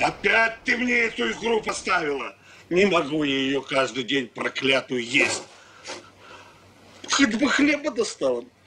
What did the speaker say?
Опять ты мне эту игру поставила. Не могу я ее каждый день проклятую есть. Хоть бы хлеба достала.